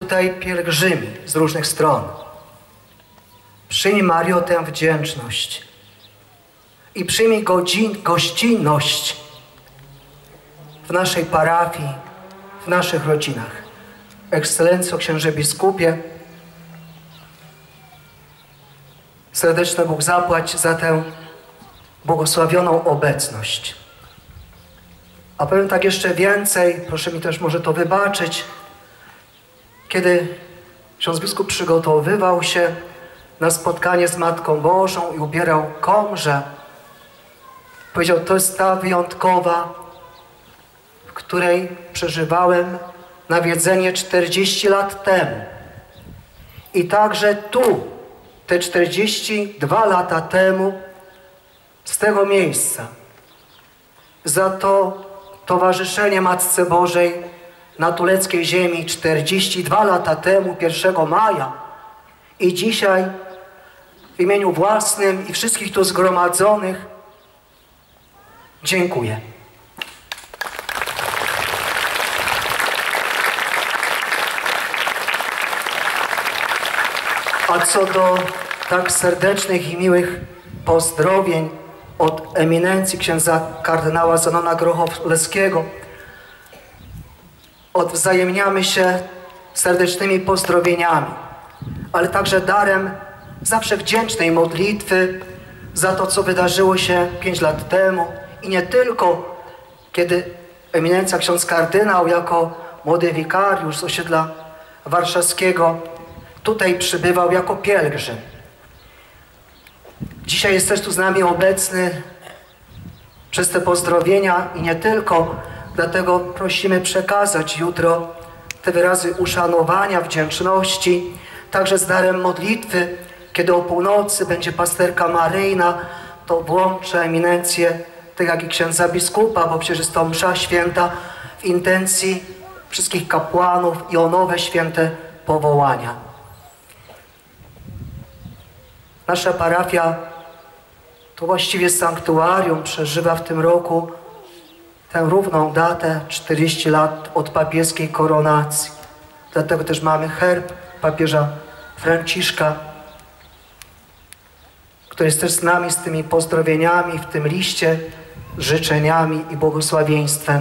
tutaj pielgrzymi z różnych stron. Przyjmij, Mario, tę wdzięczność i przyjmij gościnność w naszej parafii, w naszych rodzinach. Ekscelencjo, księże biskupie, serdeczny Bóg zapłać za tę błogosławioną obecność. A powiem tak jeszcze więcej, proszę mi też może to wybaczyć, kiedy ksiądz biskup przygotowywał się na spotkanie z Matką Bożą i ubierał komrze, powiedział, to jest ta wyjątkowa, w której przeżywałem nawiedzenie 40 lat temu. I także tu, te 42 lata temu, z tego miejsca, za to towarzyszenie Matce Bożej na tuleckiej ziemi 42 lata temu, 1 maja, i dzisiaj w imieniu własnym i wszystkich tu zgromadzonych dziękuję. A co do tak serdecznych i miłych pozdrowień od eminencji księdza kardynała Zenona Grochowskiego, odwzajemniamy się serdecznymi pozdrowieniami, ale także darem zawsze wdzięcznej modlitwy za to, co wydarzyło się 5 lat temu i nie tylko, kiedy eminencja ksiądz kardynał jako młody wikariusz z osiedla warszawskiego tutaj przybywał jako pielgrzym. Dzisiaj jest też tu z nami obecny przez te pozdrowienia i nie tylko, dlatego prosimy przekazać jutro te wyrazy uszanowania, wdzięczności, także z darem modlitwy, kiedy o północy będzie pasterka maryjna, to włączę eminencję, tak jak i księdza biskupa, bo przecież jest to msza święta w intencji wszystkich kapłanów i o nowe święte powołania. Nasza parafia to właściwie sanktuarium przeżywa w tym roku tę równą datę 40 lat od papieskiej koronacji. Dlatego też mamy herb papieża Franciszka, który jest też z nami z tymi pozdrowieniami w tym liście, życzeniami i błogosławieństwem.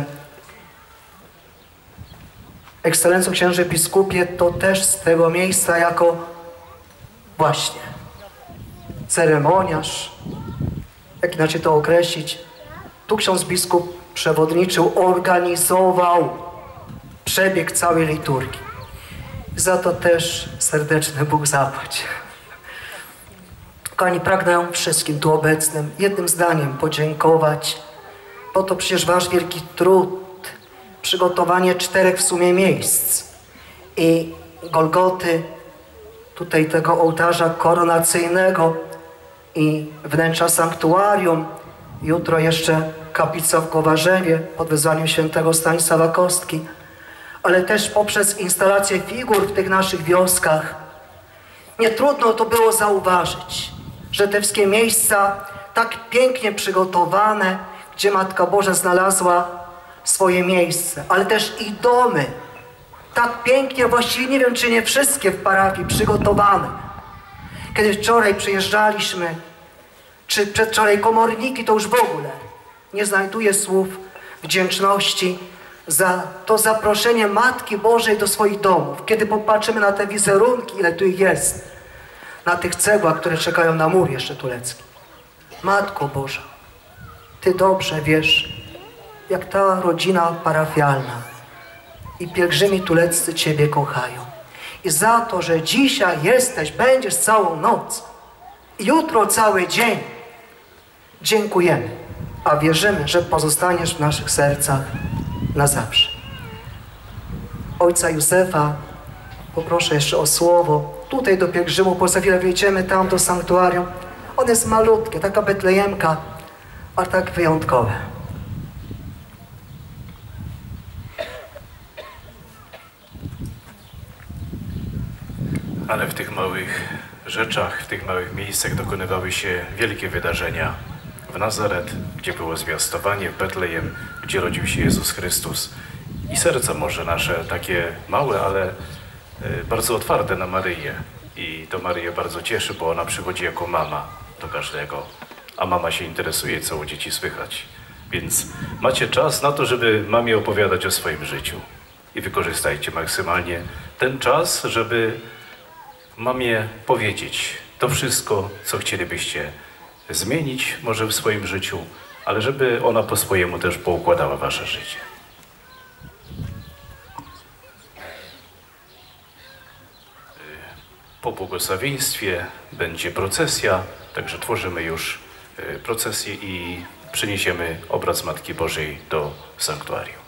Ekscelencjo księże biskupie, to też z tego miejsca jako właśnie ceremoniarz, jak inaczej to określić, tu ksiądz biskup przewodniczył, organizował przebieg całej liturgii. Za to też serdeczny Bóg zapłać. Kochani, pragnę wszystkim tu obecnym jednym zdaniem podziękować, bo to przecież wasz wielki trud, przygotowanie 4 w sumie miejsc i Golgoty, tutaj tego ołtarza koronacyjnego i wnętrza sanktuarium, jutro jeszcze kaplica w Kowarzewie pod wezwaniem świętego Stanisława Kostki, ale też poprzez instalację figur w tych naszych wioskach. Nie trudno to było zauważyć, że te wszystkie miejsca tak pięknie przygotowane, gdzie Matka Boża znalazła swoje miejsce, ale też i domy, tak pięknie, właściwie nie wiem, czy nie wszystkie w parafii przygotowane. Kiedy wczoraj przyjeżdżaliśmy, czy przedwczoraj komorniki, to już w ogóle nie znajduję słów wdzięczności za to zaproszenie Matki Bożej do swoich domów. Kiedy popatrzymy na te wizerunki, ile tu ich jest, na tych cegłach, które czekają na mur jeszcze turecki. Matko Boża, Ty dobrze wiesz, jak ta rodzina parafialna i pielgrzymi tuleccy Ciebie kochają. I za to, że dzisiaj jesteś, będziesz całą noc i jutro cały dzień, dziękujemy, a wierzymy, że pozostaniesz w naszych sercach na zawsze. Ojca Józefa poproszę jeszcze o słowo. Tutaj do pielgrzymu, po za chwilę wjedziemy tam do sanktuarium. On jest malutkie, taka betlejemka, a tak wyjątkowe. Ale w tych małych rzeczach, w tych małych miejscach dokonywały się wielkie wydarzenia. W Nazaret, gdzie było zwiastowanie, w Betlejem, gdzie rodził się Jezus Chrystus. I serca może nasze, takie małe, ale bardzo otwarte na Maryję. I to Maryję bardzo cieszy, bo ona przychodzi jako mama do każdego, a mama się interesuje, co u dzieci słychać. Więc macie czas na to, żeby mamie opowiadać o swoim życiu. I wykorzystajcie maksymalnie ten czas, żeby mamie powiedzieć to wszystko, co chcielibyście zmienić może w swoim życiu, ale żeby ona po swojemu też poukładała wasze życie. Po błogosławieństwie będzie procesja, także tworzymy już procesję i przyniesiemy obraz Matki Bożej do sanktuarium.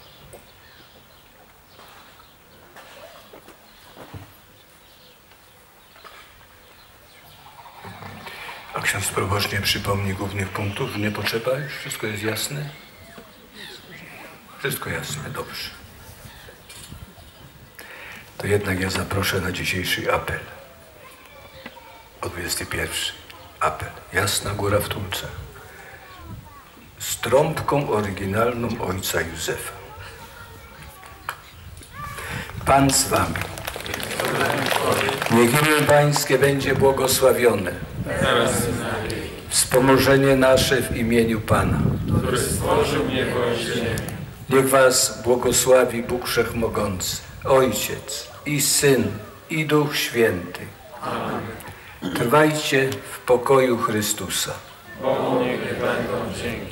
A ksiądz proboszcz nie przypomni głównych punktów, nie potrzeba już? Wszystko jest jasne? Wszystko jasne, dobrze. To jednak ja zaproszę na dzisiejszy apel. O 21. Apel. Jasna Góra w Tulce. Z trąbką oryginalną ojca Józefa. Pan z wami. Niech imię Pańskie będzie błogosławione. Wspomożenie nasze w imieniu Pana, który stworzył niebo i ziemię. niech was błogosławi Bóg Wszechmogący, Ojciec i Syn i Duch Święty. Amen. Trwajcie w pokoju Chrystusa. Bogu niech będą dzięki.